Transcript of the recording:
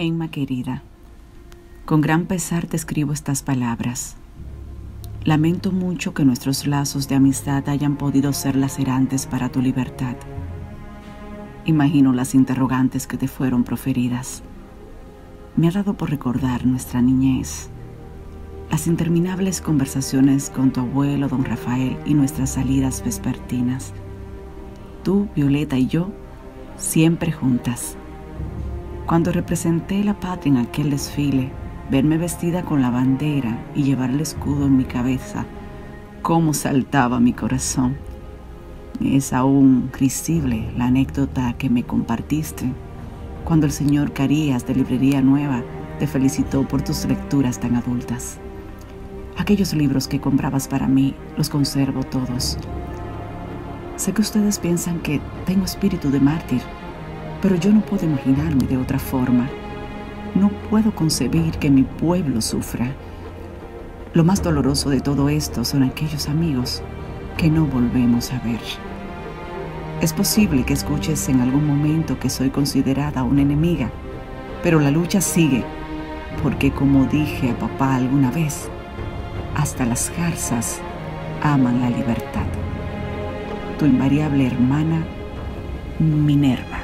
Emma querida, con gran pesar te escribo estas palabras. Lamento mucho que nuestros lazos de amistad hayan podido ser lacerantes para tu libertad. Imagino las interrogantes que te fueron proferidas. Me ha dado por recordar nuestra niñez, las interminables conversaciones con tu abuelo, don Rafael, y nuestras salidas vespertinas. Tú, Violeta y yo, siempre juntas. Cuando representé la patria en aquel desfile, verme vestida con la bandera y llevar el escudo en mi cabeza, cómo saltaba mi corazón. Es aún risible la anécdota que me compartiste cuando el señor Carías de Librería Nueva te felicitó por tus lecturas tan adultas. Aquellos libros que comprabas para mí los conservo todos. Sé que ustedes piensan que tengo espíritu de mártir, pero yo no puedo imaginarme de otra forma. No puedo concebir que mi pueblo sufra. Lo más doloroso de todo esto son aquellos amigos que no volvemos a ver. Es posible que escuches en algún momento que soy considerada una enemiga, pero la lucha sigue, porque como dije a papá alguna vez, hasta las garzas aman la libertad. Tu invariable hermana, Minerva.